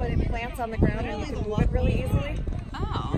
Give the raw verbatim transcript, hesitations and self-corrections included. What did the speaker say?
but it plants on the ground and you can move it really easily. Oh.